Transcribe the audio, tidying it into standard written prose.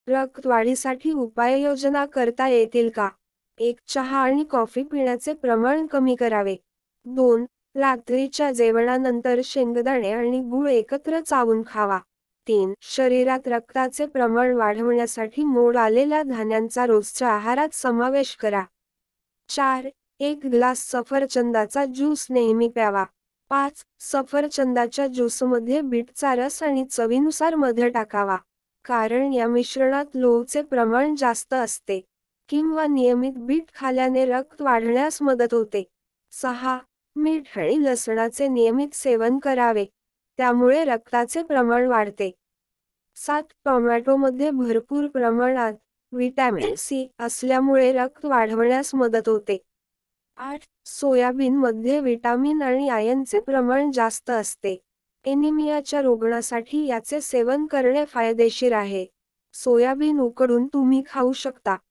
रक्तवाढीसाठी उपाययोजना करता येतील का? 1. चहा आणि कॉफी पिण्याचे प्रमाण कमी करावे. 2. रात्रीच्या जेवणानंतर शेंगदाणे आणि गूळ एकत्र चावून खावा. 3. शरीरात रक्ताचे प्रमाण वाढवण्यासाठी मोड आलेल्या धान्यांचा रोजच्या आहारात समावेश करा. 4. एक ग्लास सफरचंदाचा ज्यूस नेहमी प्यावा. 5. सफरचंदाच्या ज्यूसमध्ये बीटचा रस आणि चवीनुसार मध टाकावा. कारण या मिश्रणात लोहचे प्रमाण जास्त असते. किंवा नियमित बीट खाल्याने रक्त वाढण्यास मदत होते. 6. मीठ आणि लसणाचे नियमित सेवन करावे. त्यामुळे रक्ताचे प्रमाण वाढते. 7. टोमॅटोमध्ये भरपूर प्रमाणात व्हिटॅमिन सी असल्यामुळे रक्त वाढवण्यास मदत होते. 8. सोयाबीनमध्ये व्हिटॅमिन आणि आयर्नचे प्रमाण जास्त असते. एनिमियाच्या रुग्णासाठी याचे सेवन करणे फायदेशीर आहे. सोयाबीन उकडून तुम्ही खाऊ शकता.